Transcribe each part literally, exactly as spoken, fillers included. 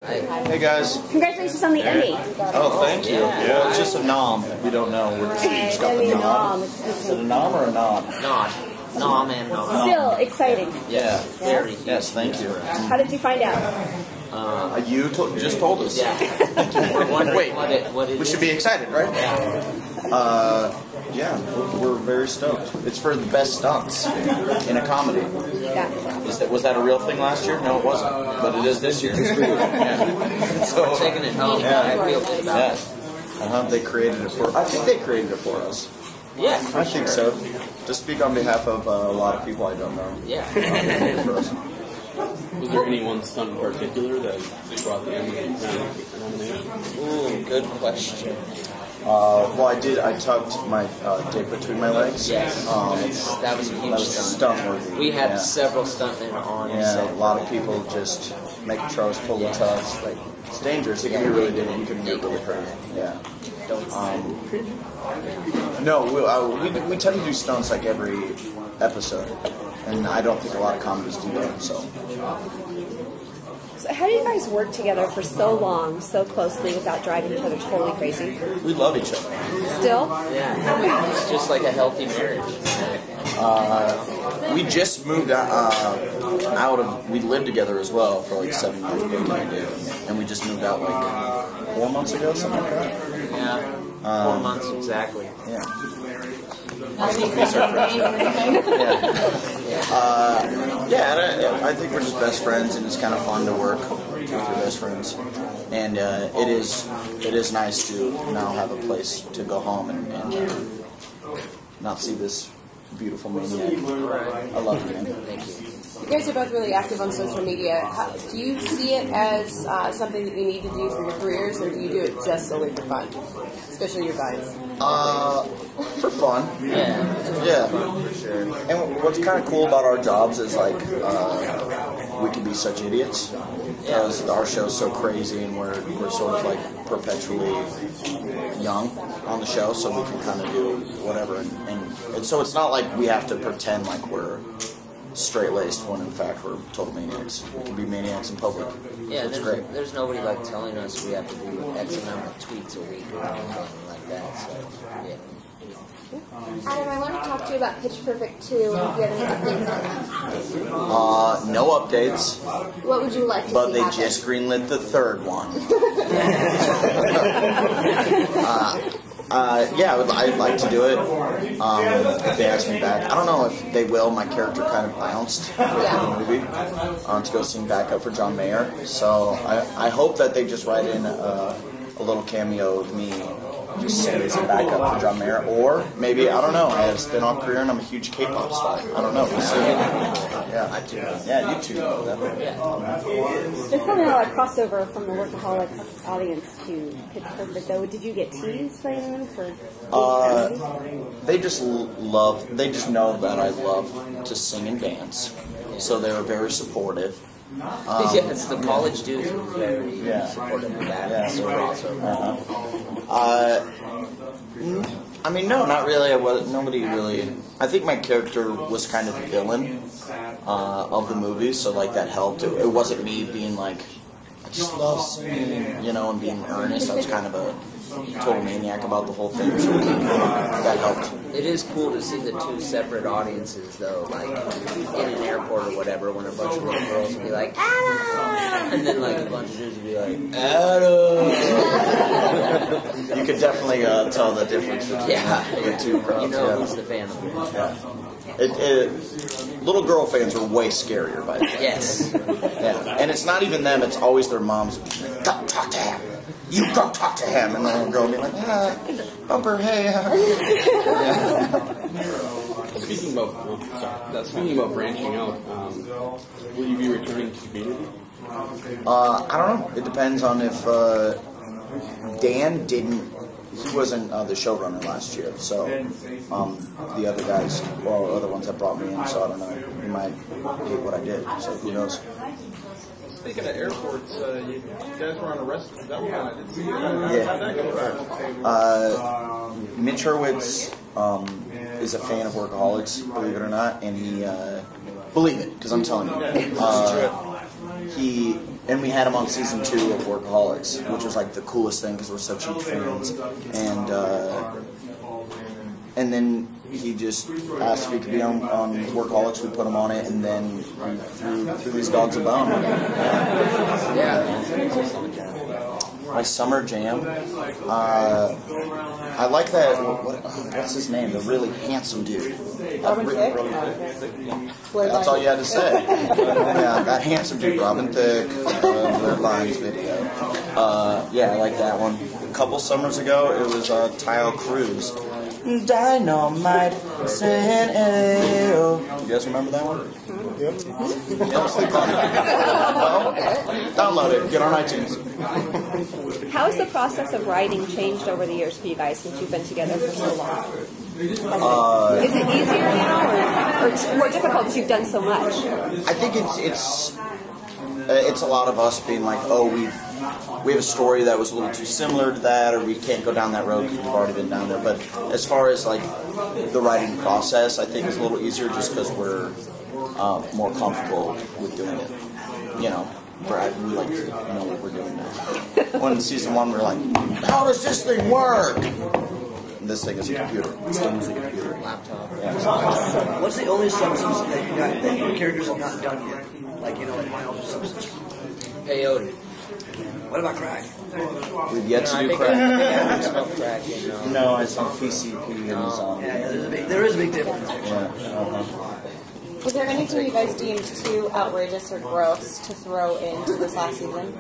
Hey guys. Congratulations on the Emmy. Oh, thank you. Yeah. Well, it's just a nom. We don't know. We're just, we just got the nom. Is it a nom or a nod? Nod. Nom and nod. Still exciting. Yeah. Very. Yes, thank you. How did you find out? Uh, you to just told us. Yeah. We're wondering Wait, what it, what it we is. should be excited, right? Yeah. Uh, yeah, we're, we're very stoked. It's for the best stunts in a comedy. Gotcha. Is that, was that a real thing last year? No, it wasn't. But it is this year. Yeah. So, We're taking it home. Yeah. I feel good about yeah. it. Uh-huh. They created it for. I think they created it for us. Yeah, for I think sure. so. To speak on behalf of uh, a lot of people I don't know. Yeah. Uh, for us. Was there any one stunt in particular that they brought the Emmy nomination? Ooh, good question. Uh, well, I did. I tucked my uh, dick between my legs. Yes. Um, That was a huge that was stunt. stunt worthy. We had yeah. several stuntmen on Yeah, set. a lot of people just making sure I was full of tucks. Like, it's dangerous. It can be really dangerous. You can get really hurt. Yeah. Don't Um, no, we, uh, we we tend to do stunts like every episode, and I don't think a lot of comedies do that. So. So how do you guys work together for so long, so closely, without driving each other totally crazy? We love each other. Still? Yeah. It's just like a healthy marriage. Uh, we just moved out, uh, out of. We lived together as well for like seven years, Blake and I did, and we just moved out like four months ago, something like that. Yeah. Um, Four months exactly. Yeah. Yeah. Uh, yeah, and I, I think we're just best friends, and it's kind of fun to work with your best friends. And uh, it is it is nice to now have a place to go home and, and uh, not see this beautiful maniac. I love you, man. Thank you. You guys are both really active on social media. How, do you see it as uh, something that you need to do for your careers, or do you do it just solely for fun? Especially your guys. Uh, for fun. Yeah. Yeah. For sure. And what's kind of cool about our jobs is like uh, we can be such idiots because our show's so crazy and we're we're sort of like perpetually young on the show, so we can kind of do whatever. And, and, and so it's not like we have to pretend like we're straight-laced when in fact we're total maniacs. We can be maniacs in public. Yeah, so it's there's, great. there's nobody like telling us we have to do X amount of tweets a week or anything like that. So, yeah. Adam, I want to talk to you about Pitch Perfect two. If you have any updates on that. Uh, no updates, What would you like to but see they happen? just greenlit the third one. uh, Uh, yeah, I would, I'd like to do it. Um, if they ask me back, I don't know if they will. My character kind of bounced for the movie um, to go sing backup for John Mayer. So I, I hope that they just write in a, a little cameo of me just singing some backup for John Mayer, or maybe I don't know. I have a spin-off career and I'm a huge K-pop star. I don't know. We'll see. Yeah, I do. Yeah, you too. There's probably not a crossover from the Workaholics audience to Pitch Perfect, though. Did you get teased by anyone for? Uh, they just l- love. They just know that I love to sing and dance, so they were very supportive. Um, Yes, the college dudes were very Yeah. supportive of that. Yeah. So crossover. Uh-huh. Uh, mm, I mean, no, not really. I was, nobody really. I think my character was kind of the villain uh, of the movie, so like that helped. It, it wasn't me being like, I just love singing, you know, and being earnest. I was kind of a total maniac about the whole thing, so that helped. It is cool to see the two separate audiences, though, like in an airport or whatever, when a bunch of little girls will be like, Adam! And then like a bunch of dudes will be like, Adam! You could definitely uh, tell the difference between yeah, the two crowds. you know yeah. who's the fan of it. Yeah. It, it, little girl fans are way scarier by the way. Yes. Yeah. And it's not even them, it's always their moms. Go talk to him. You go talk to him. And the little girl will be like, ah, bumper, hey. Uh. Yeah. Speaking about, oh, sorry, uh, speaking about branching out, um, will you be returning to Community? Uh, I don't know. It depends on if uh, Dan didn't. He wasn't uh, the showrunner last year, so um, the other guys or other ones that brought me in. So I don't know. He might hate what I did. So who knows? Speaking of airports, uh, you guys were on Arrested Development. I didn't see you. How, Yeah. how'd that go back? Uh, Mitch Hurwitz um, is a fan of Workaholics, believe it or not, and he uh, believe it because I'm telling you. Uh, he, and we had him on season two of Workaholics, which was like the coolest thing because we're such huge fans. And uh, and then he just asked if he could be on, on Workaholics. We put him on it, and then we threw, threw these dogs a bone. Yeah. Yeah. My summer jam. Uh, I like that. What, what, what's his name? The really handsome dude. Robin Thicke? That's all you had to say. Yeah, that handsome dude, Robin Thicke, uh, Blurred Lines video. Uh, yeah, I like that one. A couple summers ago, it was uh, Tyle Cruz. Dynamite, saying ayo. You guys remember that one? Yep. Well, download it. Get on iTunes. How has the process of writing changed over the years for you guys since you've been together for so long? Uh, Is it easier now, or, or it's more difficult because you've done so much? I think it's it's uh, it's a lot of us being like, oh, we we have a story that was a little too similar to that, or we can't go down that road because we've already been down there. But as far as like the writing process, I think it's a little easier just because we're uh, more comfortable with doing it. You know, we're, we like to know what we're doing now. When in season one, we're like, how does this thing work? This thing is a computer. This thing is a computer. Laptop. Yeah. What's the only substance that you got that your characters have not done yet? Like, you know, like my own substance. Peyote. What about crack? We've yet to I do think crack. I, I think I haven't smoked crack in, uh, No, I saw P C P in No. his um, Yeah, there's a big, there is a big difference. yeah. Uh-huh. Was there anything you guys deemed too outrageous or gross to throw into this last season?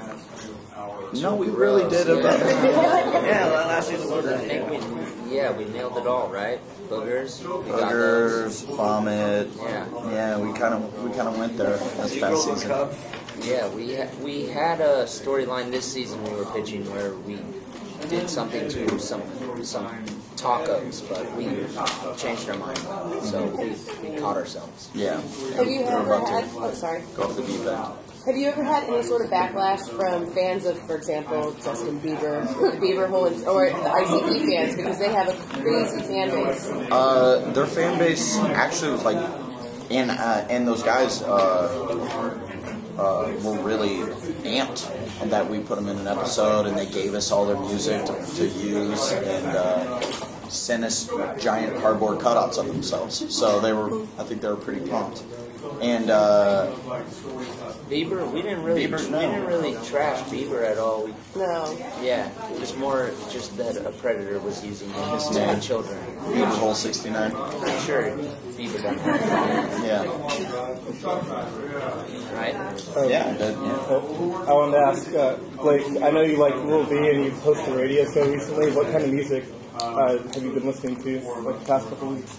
No, we really did Yeah. about Yeah, well, last season was I that. think we, yeah, we nailed it all, right? Boogers. We got those. burgers, vomit. Yeah. Yeah, we kind of we kind of went there this past season. Cup. Yeah, we ha- we had a storyline this season we were pitching where we did something to some some tacos, but we changed our mind, so we, we caught ourselves. Yeah. Have you We were ever about had? to Oh, sorry. go off the deep end. Have you ever had any sort of backlash from fans of, for example, Justin Bieber, Bieber Hollins, or the I C P fans because they have a crazy fan base? Uh, their fan base actually was like, and uh, and those guys uh, uh, were really amped that we put them in an episode, and they gave us all their music to, to use, and uh, sent us giant cardboard cutouts of themselves. So they were, I think they were pretty pumped. And uh, Bieber, we didn't really, Bieber, we no. didn't really trash Bieber at all. We, No. yeah, it was more just that a predator was using him His to name. hit children. Bieber Hole sixty-nine. I'm sure Bieber doesn't have Yeah. it, right? Yeah. That, I wanted to ask, uh, Blake, I know you like Lil B and you've hosted a radio show recently. What kind of music uh, have you been listening to like the past couple weeks?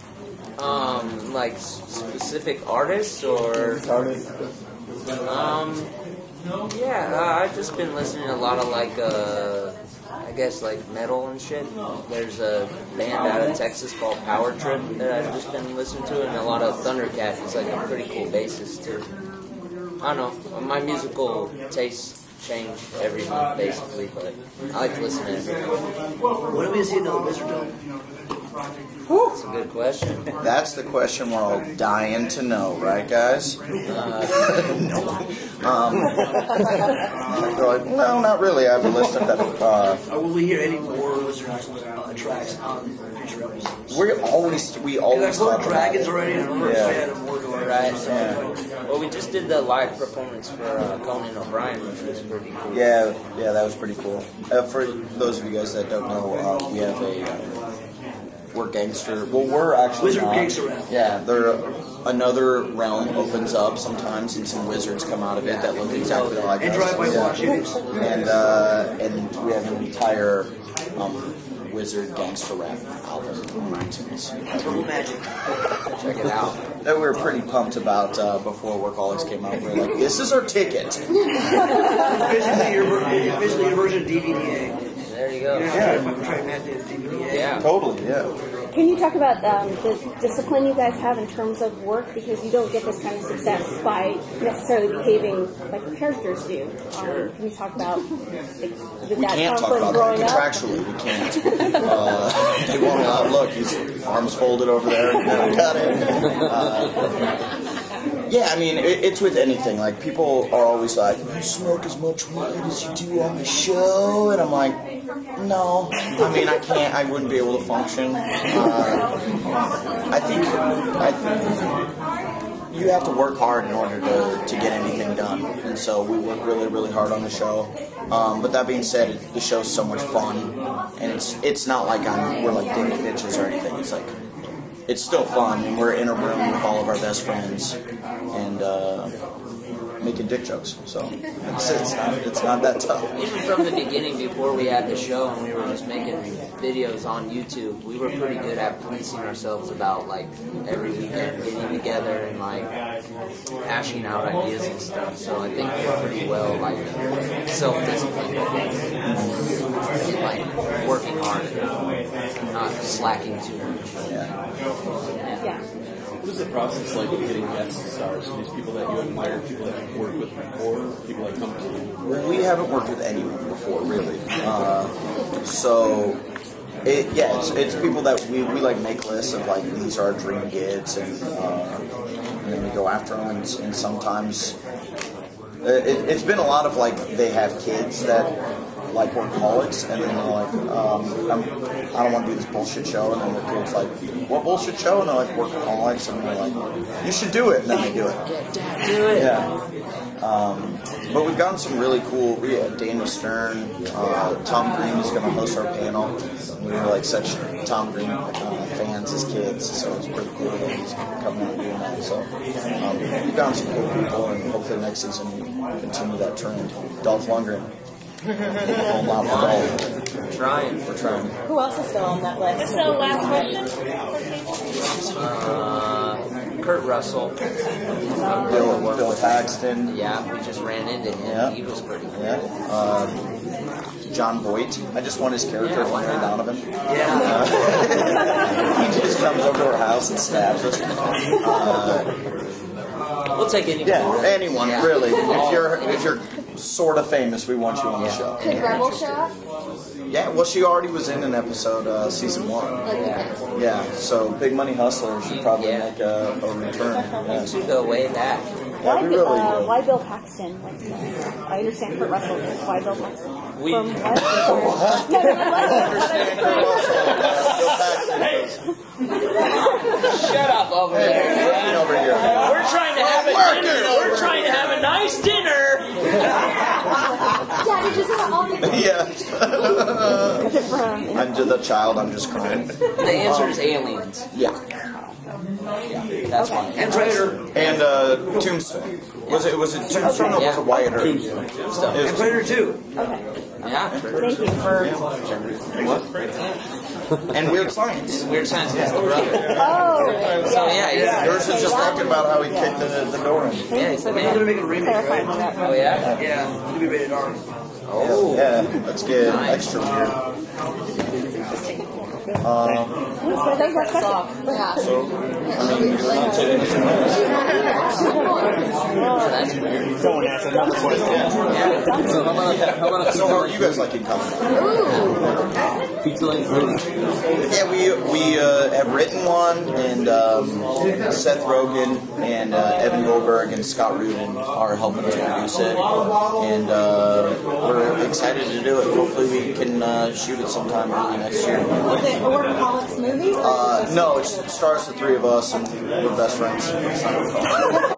Um, like s- specific artists or Artists? um, yeah, uh, I've just been listening to a lot of like uh, I guess like metal and shit. There's a band out of Texas called Power Trip that I've just been listening to, and a lot of Thundercat. He's like a pretty cool bassist too. I don't know. My musical tastes change every month basically, but I like to listen to everything. When do we see the Wizard Dome? That's a good question. that's the question we're all dying to know, right, guys? Uh, no. Um, they're like, no, not really. I have a list of that. Uh, Or will we hear any more Wizard uh, tracks on future episodes? we always we Because always I've heard talk about Dragons it. already, and I'm a Yeah. fan of more to our Right. Yeah. Well, we just did the live performance for uh, Conan O'Brien, which was pretty cool. Yeah, yeah, that was pretty cool. Uh, for those of you guys that don't know, uh, we have a uh, we're gangster. Well, we're actually Wizard not. gigs around. Yeah, there another realm opens up sometimes, and some wizards come out of it that look exactly like And us. drive-by Yeah. watch shootings. And uh, and we have an entire um, wizard gangster rap album on iTunes. Purple Magic. Check it out. That we were pretty pumped about uh, before Workaholics came out. We were like, this is our ticket. Basically, your, ver- it's basically your version of D V D A. There you go. Yeah. I'm trying that to D V D A. Yeah. Totally, yeah. Can you talk about um, the discipline you guys have in terms of work? Because you don't get this kind of success by necessarily behaving like the characters do. Um, can you talk about like, did We that can't come talk from about that growing up? contractually. We can't. Uh, they won't allow. Look, his arms folded over there. Got it. Uh, Yeah, I mean, it, it's with anything. Like, people are always like, you smoke as much weed as you do on the show, and I'm like, no. I mean, I can't. I wouldn't be able to function. Uh, I think I, you have to work hard in order to, to get anything done, and so we work really, really hard on the show. Um, but that being said, it, the show's so much fun, and it's it's not like I'm we're like digging bitches or anything. It's like it's still fun, and we're in a room with all of our best friends, and uh, making dick jokes. So it's, it's not it's not that tough. Even from the beginning, before we had the show and we were just making videos on YouTube, we were pretty good at policing ourselves about like every weekend getting together and like hashing out ideas and stuff. So I think we're pretty well like self-disciplined and like working hard and not slacking too much. Yeah. Yeah. What is the process like of getting guest stars? Are these people that you admire, people that you've worked with before, people that come to you? Well, we haven't worked with anyone before, really. Uh, so, it, yeah, it's, it's people that we, we like make lists of like these are our dream gigs, and, uh, and then we go after them. And, and sometimes it, it's been a lot of like they have kids that like Workaholics, and then they're like, um, I'm, I don't want to do this bullshit show, and then the kid's like, what bullshit show? And they're like, Workaholics, and they're like, you should do it, and then they do it. Dad, do it. Yeah. Um, but we've gotten some really cool, we had Daniel Stern, uh, Tom Green is going to host our panel. We were like such Tom Green uh, fans as kids, so it's pretty cool that he's coming out and doing that. So um, we've gotten some cool people, and hopefully next season we continue that trend. Dolph Lundgren. Home out for Dolph. We're trying. We're trying. Who else is still on that list? So last question. Uh, Kurt Russell. Bill, Bill Paxton. Yeah, we just ran into him. Yeah. He was pretty cool. Yeah. Uh, John Boyd. I just want his character Yeah, from why Ray not? Donovan. Yeah. Uh, he just comes over to our house and stabs us. Uh, We'll take anyone. yeah, anyone Yeah. really. If you're if you're sort of famous, we want you on the show. Could Rebel show up? Yeah, well, she already was in an episode, uh, season one. Yeah. Yeah, so Big Money Hustler should probably Yeah. make a, a return. Yeah. To go way back. Yeah, Why, we really uh, do. why Bill Paxton? Like, uh, I understand Kurt Russell. Why Bill Paxton? We- From what? What? No, no, no, what? Understand Kurt Russell, uh, Bill Paxton. Shut up over Hey, there. working over here. We're trying to have a Working dinner. over We're trying to have a nice dinner. Daddy, just about all the Yeah. Is it from? I'm just a child, I'm just crying. The answer is aliens. Yeah. That's fine. And Predator. And uh, Tombstone. Was it was it Tombstone or was it Wyatt Earp? Tombstone. It was And Predator two. Okay. Yeah. Thank you for. And Weird Science. Weird Science is the brother. Oh. So yeah, yeah. Yours is just talking about how he kicked the, the door in. Thank you for They're gonna make a remake, clarifying right? that. Oh yeah. Yeah, it's gonna be rated R. Oh. Yeah, let's get extra weird. Um, Thanks for those questions. Yeah. so, I mean, you're not taking this away. So that's weird. Someone asked another question. Yeah. So how about how about a So how are you guys liking comedy? pizza lane movie? Yeah, we we uh, have written one, and um, Seth Rogen and uh, Evan Goldberg and Scott Rudin are helping us produce it, and uh, we're excited to do it. Hopefully, we can uh, shoot it sometime early next year. Is it a Workaholics movie? Uh, no, it's, it stars the three of us, and we're best friends.